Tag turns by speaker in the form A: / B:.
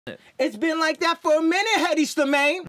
A: It's been like that for a minute, Hedy Slimane.